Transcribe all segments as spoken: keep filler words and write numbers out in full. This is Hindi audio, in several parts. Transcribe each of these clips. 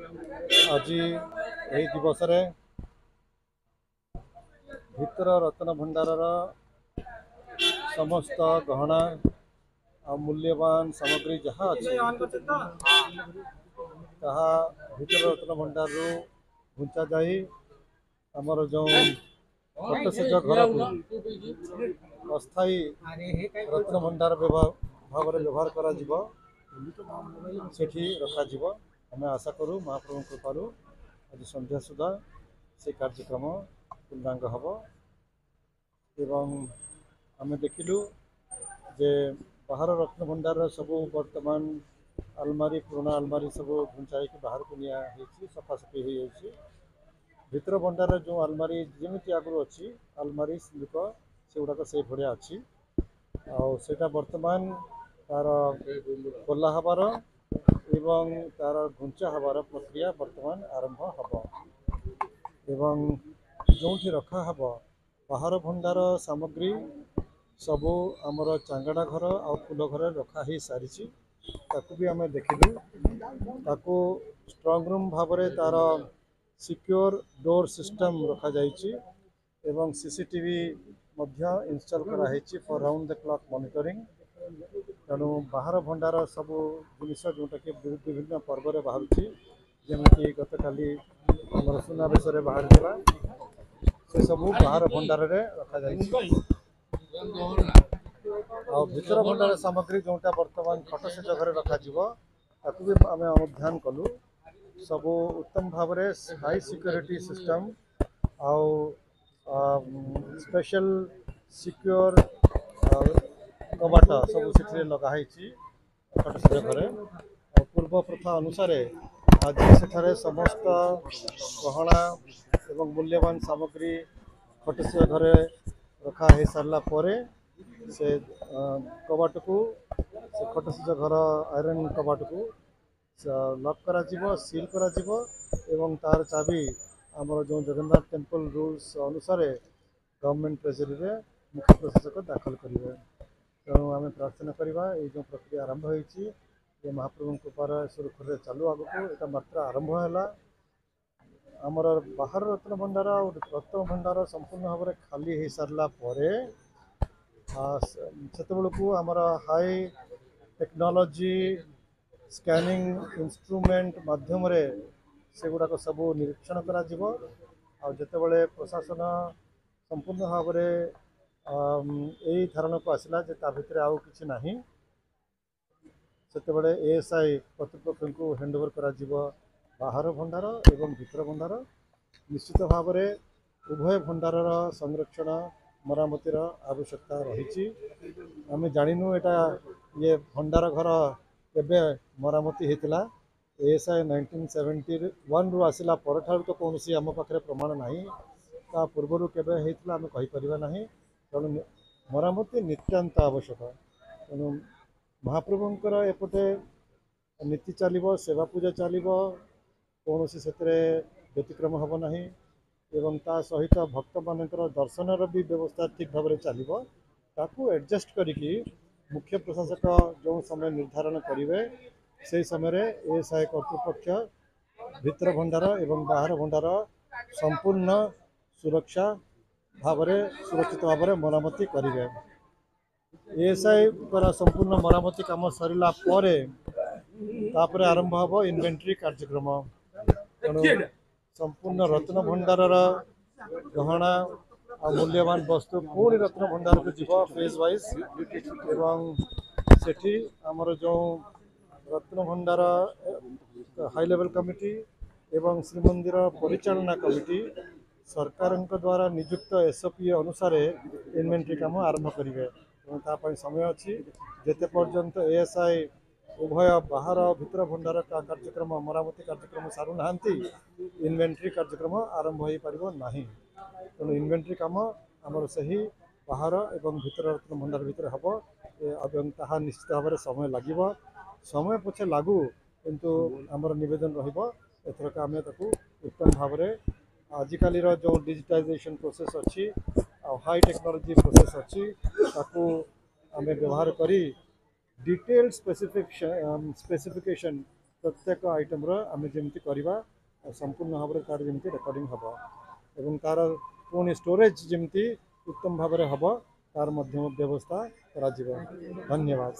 आज यही दिवस रे भितर रत्न भंडार समस्त गहना आ मूल्यवान सामग्री जहाँ अच्छी ताहा भितर रत्न भंडार घुंचा जाई आमर जो प्रत्यक्ष घर को अस्थायी रत्न भंडार भाव में व्यवहार करा जीवो सेठी रखा जीवो। आम आशा करूँ महाप्रभु कृपारू आज संध्या सुधा से कार्यक्रम पूर्णांग हम एवं आम देखिलु जे बाहर रत्न भंडार सब वर्तमान अलमारी पुराना अलमारी सब घुंचाई बाहर को निया सफासफी हो भितर भंडार जो अलमारी जमी आगु अच्छी अलमारी लुक से गुड़ाक से भाया अच्छी आटा बर्तमान तार खोला हबार एवं तार घुंचा हबार प्रक्रिया बर्तमान आरंभ हम एवं जो रखा हब बाहर भंडार सामग्री सबू आमर चांगड़ा घर आ फूल घर रखा ही सारी ताकू भी आम देखिलु ताकू स्ट्रंग रूम भाव में तार सिक्योर डोर सिस्टम रखा जाइछि एवं सीसीटीवी मध्य इंस्टॉल कराई for round the clock monitoring तेणु बाहर भंडार सब जिनस जोटा कि विभिन्न पर्व में बाहर जमी गत काली सुनावेश बाहर से सब बाहर भंडार रे रखा जाइछि आ भितर भंडार सामग्री जोटा वर्तमान खट से जगह रखा ताकू भी आम अनुध्यान कलु सब उत्तम भाव में हाई सिक्योरिटी सिस्टम आउ स्पेशल सिक्योर कबाट सब से लगाई खट से जगह पूर्व प्रथा अनुसार आज से समस्त गहना एवं मूल्यवान सामग्री खट से घर रखा हो सारा पर से कबाट को से खट से घर आयरन कबाट को लॉक करा जीवो सील करा जीवो एवं तार चाबी आमर जो जगन्नाथ टेम्पल रूल्स अनुसार गवर्नमेंट ट्रेजरी रे मुख्य प्रशासक दाखल करेंगे। तेणु आम प्रार्थना करवा जो प्रक्रिया आरंभ होती महाप्रभु कृपार सुरखुरी चालू आगको यहाँ मात्रा आरंभ है आमर बाहर रत्न भंडार और रत्न भंडार संपूर्ण भाव में खाली हो सारा से आमर हाई टेक्नोलॉजी स्कैनिंग इंस्ट्रूमेंट माध्यम से गुड़ाक सब निरीक्षण करा जीवो आ जेतेबेले प्रशासन संपूर्ण भाव में यही धारणा को आसला जे ता भितर आउ किछि नाही सेतेबेले एएसआई कर्तृपक्ष को हैंडओवर करा जीवो बाहर भंडार एवं भितर भंडार निश्चित भाव में उभय भंडार संरक्षण मरामतिर आवश्यकता रही आम जाणु यहाँ ये भंडार घर केबे मरामती होता एएसआई नाइंटीन सेवेंटी वन रु आसला पर ठार तो कौन आम पाखे प्रमाण नहीं ता पूर्वर केबे होता आम कहीपर ना तेणु मरामती नित्यांत आवश्यक तेणु महाप्रभुंकर एपटे नीति चलो सेवा पूजा चलो कौन से व्यतिक्रम हम ना एवं ता सहित भक्त मानकर दर्शनर भी व्यवस्था ठीक भाव में चलो ताकू एडजस्ट करिकी मुख्य प्रशासक जो समय निर्धारण करेंगे से समय एएसआई कर्तृपक्ष भितर भंडार एवं बाहर भंडार संपूर्ण सुरक्षा भाव सुरक्षित भाव में मरामती करेंगे। एएसआई संपूर्ण मरामती काम सरला तापर आरंभ हम इन्वेंटरी कार्यक्रम तेणु संपूर्ण रत्न भंडार गहना आ मूल्यवान वस्तु पुणी रत्न भंडार को जीव फेज वाइज एवं सेठी आमर जो रत्न भंडार हाई लेवल कमिटी एवं श्रीमंदिर परिचालना कमिटी सरकार द्वारा नियुक्त एसओपी अनुसार इन्वेंटरी काम आरंभ करेंगे तेनाली समय अच्छी जेते पर्यंत एएसआई उभय बाहर भितर भंडार का कार्यक्रम मरामती कार्यक्रम सारू ना इन्वेंटरी कार्यक्रम आरंभ हो पार ना तेणु इन्वेंटरी काम आमर से बाहर एवं भितर रत्न भंडार भितर हम एवं ताहा निश्चित भाव में समय लगे समय पछे लागू किंतु आमर निवेदन रथरक आम उत्तम भाव में आजिकाली जो डिजिटाइजेशन प्रोसेस अच्छी हाई टेक्नोलॉजी प्रोसेस अच्छी ताकू आम व्यवहार करी डिटेल स्पेसिफिकेशन स्पेसिफिकेशन प्रत्येक आइटम्र आम जमी करवा संपूर्ण भाव में तार जमी रेकर्डिंग हम एवं तार पुणी स्टोरेज जमी उत्तम भाव में हम तार मध्य व्यवस्था करा जिवो। धन्यवाद।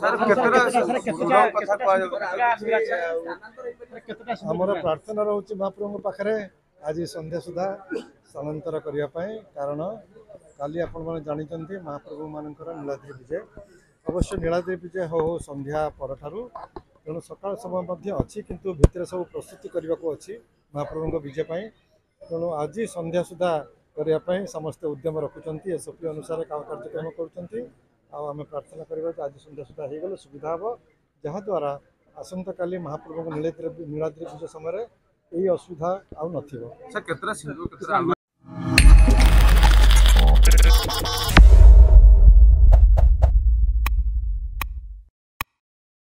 आमर प्रार्थना रोचे महाप्रभु पाखे आज संध्या सुधा स्थानांतर करने कारण काली आपण मैंने जानते महाप्रभु मानकर नीलाद्रि विजय अवश्य नीलाद्रि विजय हो हो संध्या पर तेणु सकाल समय अच्छी किंतु भितर सब प्रस्तुति करने को अच्छी महाप्रभु विजय पाई तेणु आज संध्या सुधा करने समस्ते उद्यम रखुंट एसओपी अनुसार कार्यक्रम करें प्रार्थना करवा आज संध्या सुधा हो गले सुविधा हम जहाद्वारा आसंता काली महाप्रभु नीलाद्रि नीलाद्रि विजय समय यही असुविधा आउ न।